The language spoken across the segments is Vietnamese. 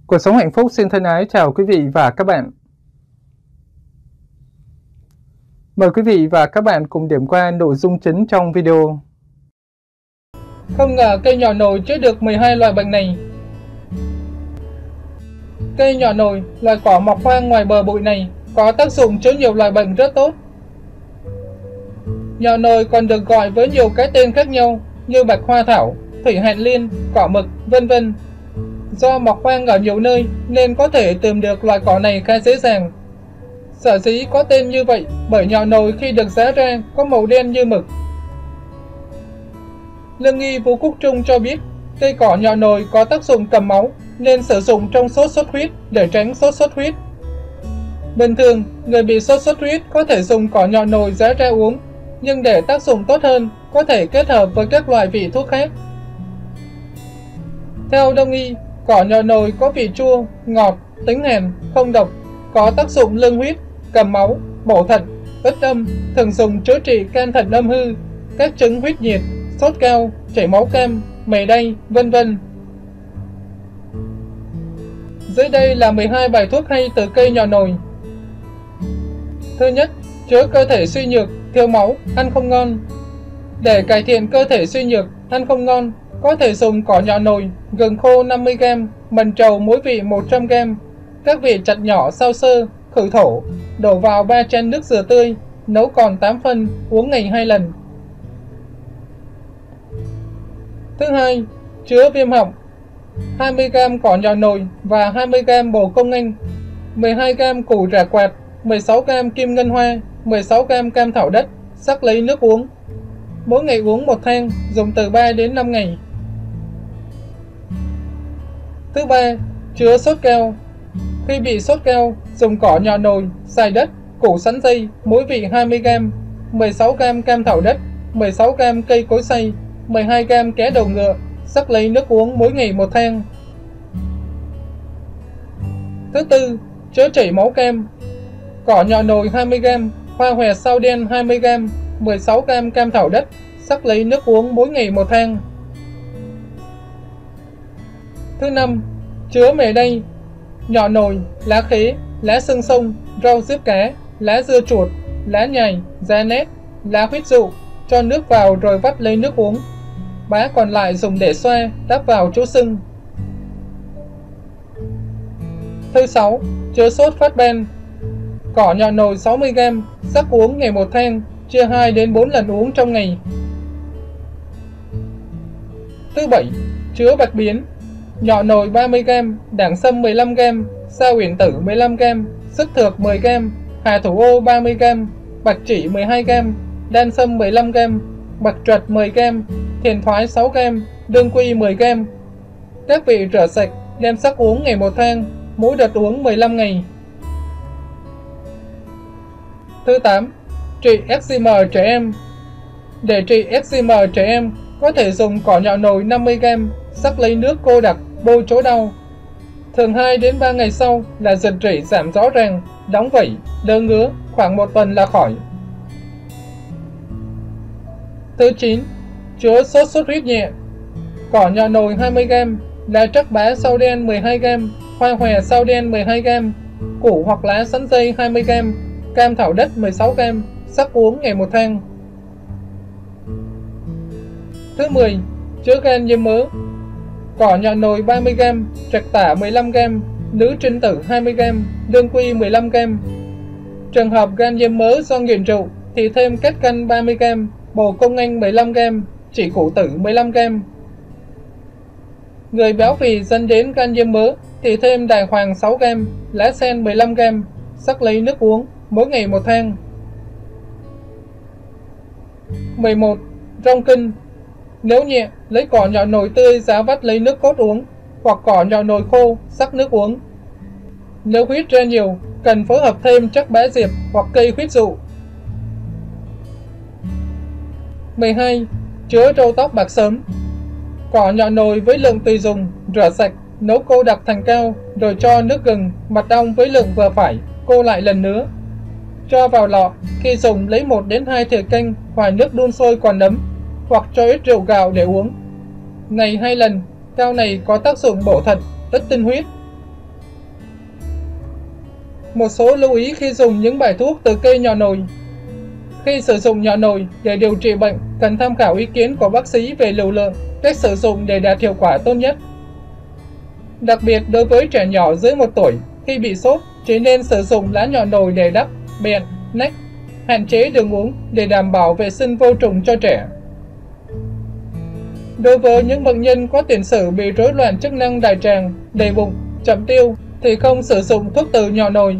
Cuộc sống hạnh phúc xin thân ái chào quý vị và các bạn. Mời quý vị và các bạn cùng điểm qua nội dung chính trong video. Không ngờ cây nhỏ nồi chữa được 12 loại bệnh này. Cây nhỏ nồi, loài cỏ mọc hoang ngoài bờ bụi này, có tác dụng chữa nhiều loại bệnh rất tốt. Nhỏ nồi còn được gọi với nhiều cái tên khác nhau như bạch hoa thảo, thủy hạnh liên, cỏ mực, vân vân. Do mọc hoang ở nhiều nơi nên có thể tìm được loài cỏ này khá dễ dàng. Sở dĩ có tên như vậy bởi nhỏ nồi khi được giã ra có màu đen như mực. Lương y Vũ Quốc Trung cho biết cây cỏ nhỏ nồi có tác dụng cầm máu nên sử dụng trong sốt xuất huyết để tránh sốt xuất huyết. Bình thường, người bị sốt xuất huyết có thể dùng cỏ nhỏ nồi giã ra uống, nhưng để tác dụng tốt hơn, có thể kết hợp với các loại vị thuốc khác. Theo đông y, cỏ nhỏ nồi có vị chua, ngọt, tính hàn, không độc, có tác dụng lương huyết, cầm máu, bổ thận, ức âm, thường dùng chữa trị can thận âm hư, các chứng huyết nhiệt, sốt cao, chảy máu cam, mề đay, vân vân. Dưới đây là 12 bài thuốc hay từ cây nhỏ nồi. Thứ nhất, chữa cơ thể suy nhược, thiếu máu, ăn không ngon. Để cải thiện cơ thể suy nhược, ăn không ngon, có thể dùng cỏ nhỏ nồi, gừng khô 50g, mần trầu mỗi vị 100g, các vị chặt nhỏ sao sơ, khử thổ, đổ vào 3 chén nước dừa tươi, nấu còn 8 phân, uống ngày 2 lần. Thứ hai, chữa viêm họng. 20g cỏ nhỏ nồi và 20g bồ công anh, 12g củ rả quạt, 16g kim ngân hoa, 16g cam thảo đất, sắc lấy nước uống. Mỗi ngày uống 1 thang, dùng từ 3 đến 5 ngày. Thứ ba, chữa sốt cao. Khi bị sốt cao, dùng cỏ nhỏ nồi, xài đất, củ sắn dây, mỗi vị 20g, 16g cam thảo đất, 16g cây cối xay, 12g ké đầu ngựa, sắc lấy nước uống mỗi ngày 1 thang. Thứ tư, chữa chảy máu cam. Cỏ nhỏ nồi 20g, hoa hòe sao đen 20g, 16g cam thảo đất, sắc lấy nước uống mỗi ngày 1 thang. Thứ năm, chữa mề đay. Nhỏ nồi, lá khế, lá xương sông, rau diếp cá, lá dưa chuột, lá nhài, giá nét, lá huyết dụ, cho nước vào rồi vắt lấy nước uống. Bã còn lại dùng để xoa, đắp vào chỗ sưng. Thứ sáu, chữa sốt phát ban. Cỏ nhỏ nồi 60g, sắc uống ngày 1 thang, chia 2 đến 4 lần uống trong ngày. Thứ bảy, chữa bạch biến. Nhỏ nồi 30g, đảng sâm 15g, sa uyển tử 15g, sức thược 10g, hà thủ ô 30g, bạch chỉ 12g, đan sâm 15g, bạch truật 10g, thiền thoái 6g, đương quy 10g. Các vị rửa sạch, đem sắc uống ngày 1 thang, mỗi đợt uống 15 ngày. Thứ 8, trị eczema trẻ em. Để trị eczema trẻ em, có thể dùng cỏ nhỏ nồi 50g, sắc lấy nước cô đặc, bôi chỗ đau. Thường 2 đến 3 ngày sau là giật rỉ giảm rõ ràng, đóng vẩy, đơ ngứa, khoảng 1 tuần là khỏi. Thứ 9, chữa sốt xuất huyết nhẹ. Cỏ nhỏ nồi 20g, lá trắc bá sao đen 12g, hoa hòe sao đen 12g, củ hoặc lá sắn dây 20g, cam thảo đất 16g, sắc uống ngày 1 thang. Thứ 10, chữa gan nhiễm mỡ. Cỏ nhỏ nồi 30g, trạch tả 15g, nữ trinh tử 20g, đương quy 15g. Trường hợp gan nhiễm mỡ do nghiện rượu thì thêm kết canh 30g, bồ công anh 15g, chỉ củ tử 15g. Người béo phì dẫn đến gan nhiễm mỡ thì thêm đài hoàng 6g, lá sen 15g, sắc lấy nước uống, mỗi ngày 1 thang. 11. Rong kinh. Nếu nhẹ, lấy cỏ nhỏ nồi tươi ráo vắt lấy nước cốt uống, hoặc cỏ nhỏ nồi khô, sắc nước uống. Nếu huyết ra nhiều, cần phối hợp thêm chắc bá diệp hoặc cây huyết dụ. 12. Chữa râu tóc bạc sớm. Cỏ nhỏ nồi với lượng tùy dùng, rửa sạch, nấu cô đặc thành cao, rồi cho nước gừng, mật ong với lượng vừa phải, cô lại lần nữa. Cho vào lọ, khi dùng lấy 1 đến 2 thìa canh hoặc nước đun sôi còn ấm, hoặc cho ít rượu gạo để uống. Ngày 2 lần, cao này có tác dụng bổ thận, rất tinh huyết. Một số lưu ý khi dùng những bài thuốc từ cây nhỏ nồi. Khi sử dụng nhỏ nồi để điều trị bệnh, cần tham khảo ý kiến của bác sĩ về liều lượng, cách sử dụng để đạt hiệu quả tốt nhất. Đặc biệt đối với trẻ nhỏ dưới 1 tuổi, khi bị sốt, chỉ nên sử dụng lá nhỏ nồi để đắp, bẹn, nách, hạn chế đường uống để đảm bảo vệ sinh vô trùng cho trẻ. Đối với những bệnh nhân có tiền sử bị rối loạn chức năng đại tràng, đầy bụng, chậm tiêu thì không sử dụng thuốc từ nhỏ nồi.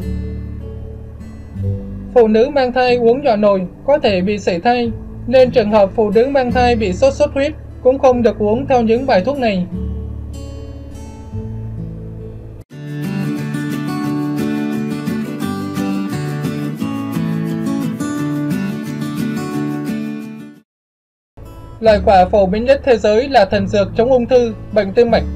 Phụ nữ mang thai uống nhỏ nồi có thể bị sảy thai, nên trường hợp phụ nữ mang thai bị sốt xuất huyết cũng không được uống theo những bài thuốc này. Loại quả phổ biến nhất thế giới là thần dược chống ung thư, bệnh tim mạch.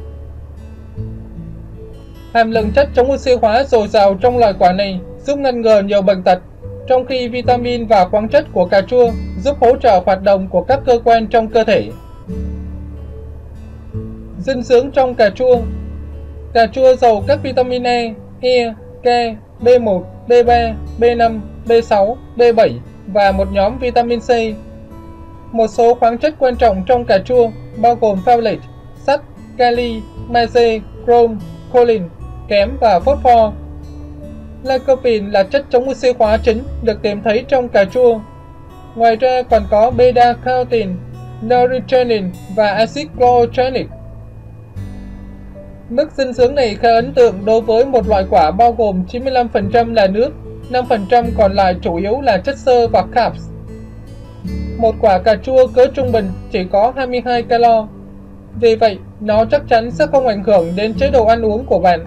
Hàm lượng chất chống oxy hóa dồi dào trong loại quả này giúp ngăn ngừa nhiều bệnh tật, trong khi vitamin và khoáng chất của cà chua giúp hỗ trợ hoạt động của các cơ quan trong cơ thể. Dinh dưỡng trong cà chua. Cà chua giàu các vitamin E, K, B1, B3, B5, B6, B7 và một nhóm vitamin C. Một số khoáng chất quan trọng trong cà chua bao gồm folate, sắt, kali, magie, chrome, choline, kẽm và phosphor. Lycopene là chất chống oxy hóa chính được tìm thấy trong cà chua. Ngoài ra còn có beta-carotene, nortritenin và axit chlorogenic. Mức dinh dưỡng này khá ấn tượng đối với một loại quả bao gồm 95% là nước, 5% còn lại chủ yếu là chất xơ và carbs. Một quả cà chua cỡ trung bình chỉ có 22 calo. Vì vậy, nó chắc chắn sẽ không ảnh hưởng đến chế độ ăn uống của bạn.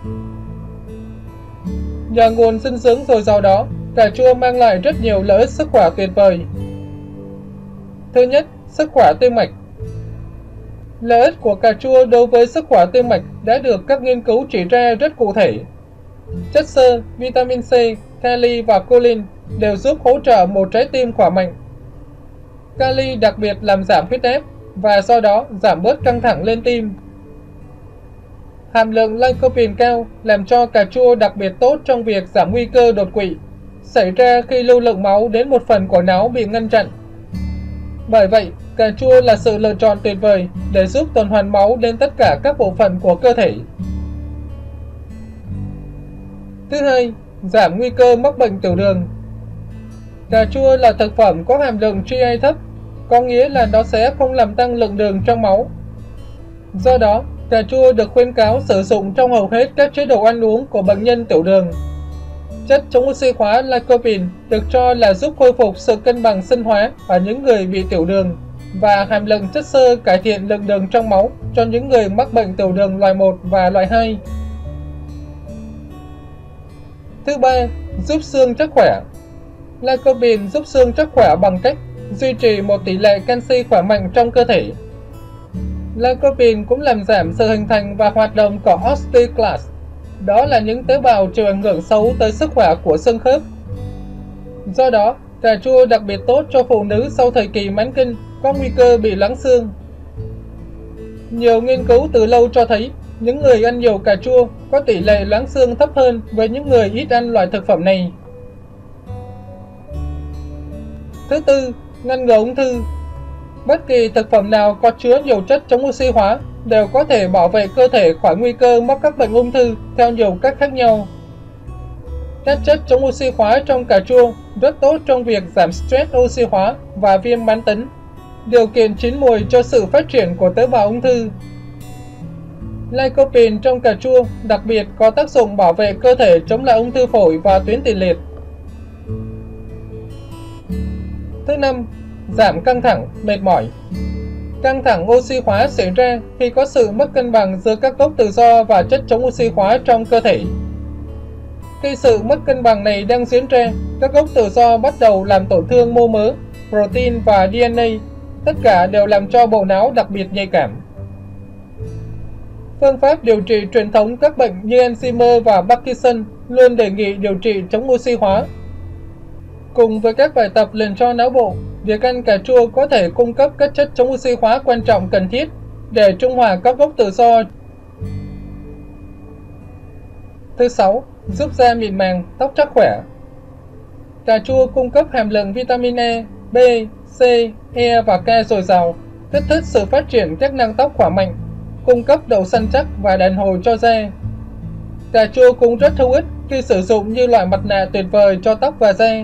Nhờ nguồn dinh dưỡng dồi dào đó, cà chua mang lại rất nhiều lợi ích sức khỏe tuyệt vời. Thứ nhất, sức khỏe tim mạch. Lợi ích của cà chua đối với sức khỏe tim mạch đã được các nghiên cứu chỉ ra rất cụ thể. Chất xơ, vitamin C, kali và choline đều giúp hỗ trợ một trái tim khỏe mạnh. Kali đặc biệt làm giảm huyết áp và do đó giảm bớt căng thẳng lên tim. Hàm lượng lycopene cao làm cho cà chua đặc biệt tốt trong việc giảm nguy cơ đột quỵ xảy ra khi lưu lượng máu đến một phần của não bị ngăn chặn. Bởi vậy, cà chua là sự lựa chọn tuyệt vời để giúp tuần hoàn máu đến tất cả các bộ phận của cơ thể. Thứ hai, giảm nguy cơ mắc bệnh tiểu đường. Cà chua là thực phẩm có hàm lượng GI thấp, có nghĩa là nó sẽ không làm tăng lượng đường trong máu. Do đó, cà chua được khuyến cáo sử dụng trong hầu hết các chế độ ăn uống của bệnh nhân tiểu đường. Chất chống oxy hóa lycopene được cho là giúp khôi phục sự cân bằng sinh hóa ở những người bị tiểu đường và hàm lượng chất xơ cải thiện lượng đường trong máu cho những người mắc bệnh tiểu đường loại 1 và loại 2. Thứ ba, giúp xương chắc khỏe. Lycopene giúp xương chắc khỏe bằng cách duy trì một tỷ lệ canxi khỏe mạnh trong cơ thể. Lycopene cũng làm giảm sự hình thành và hoạt động của osteoclast. Đó là những tế bào chịu ảnh hưởng xấu tới sức khỏe của xương khớp. Do đó, cà chua đặc biệt tốt cho phụ nữ sau thời kỳ mãn kinh có nguy cơ bị loãng xương. Nhiều nghiên cứu từ lâu cho thấy những người ăn nhiều cà chua có tỷ lệ loãng xương thấp hơn với những người ít ăn loại thực phẩm này. Thứ tư, ngăn ngừa ung thư. Bất kỳ thực phẩm nào có chứa nhiều chất chống oxy hóa đều có thể bảo vệ cơ thể khỏi nguy cơ mắc các bệnh ung thư theo nhiều cách khác nhau. Các chất chống oxy hóa trong cà chua rất tốt trong việc giảm stress oxy hóa và viêm mãn tính, điều kiện chín mùi cho sự phát triển của tế bào ung thư. Lycopene trong cà chua đặc biệt có tác dụng bảo vệ cơ thể chống lại ung thư phổi và tuyến tiền liệt. Thứ năm, giảm căng thẳng, mệt mỏi. Căng thẳng oxy hóa xảy ra khi có sự mất cân bằng giữa các gốc tự do và chất chống oxy hóa trong cơ thể. Khi sự mất cân bằng này đang diễn ra, các gốc tự do bắt đầu làm tổn thương mô mỡ, protein và DNA. Tất cả đều làm cho bộ não đặc biệt nhạy cảm. Phương pháp điều trị truyền thống các bệnh như Alzheimer và Parkinson luôn đề nghị điều trị chống oxy hóa. Cùng với các bài tập luyện cho não bộ, việc ăn cà chua có thể cung cấp các chất chống oxy hóa quan trọng cần thiết để trung hòa các gốc tự do. Thứ 6, giúp da mịn màng, tóc chắc khỏe. Cà chua cung cấp hàm lượng vitamin E, B, C, E và K dồi dào, kích thích sự phát triển chức năng tóc khỏe mạnh, cung cấp độ săn chắc và đàn hồi cho da. Cà chua cũng rất hữu ích khi sử dụng như loại mặt nạ tuyệt vời cho tóc và da.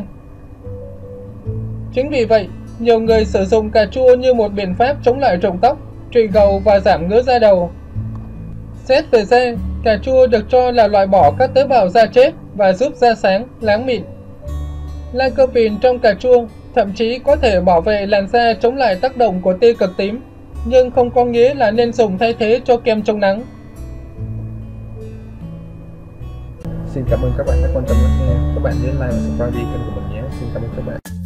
Chính vì vậy, nhiều người sử dụng cà chua như một biện pháp chống lại rụng tóc, trị gầu và giảm ngứa da đầu. Xét về da, cà chua được cho là loại bỏ các tế bào da chết và giúp da sáng, láng mịn. Lycopene trong cà chua thậm chí có thể bảo vệ làn da chống lại tác động của tia cực tím, nhưng không có nghĩa là nên dùng thay thế cho kem chống nắng. Xin cảm ơn các bạn đã quan tâm lắng nghe. Các bạn nhớ like và subscribe kênh của mình nhé. Xin cảm ơn các bạn.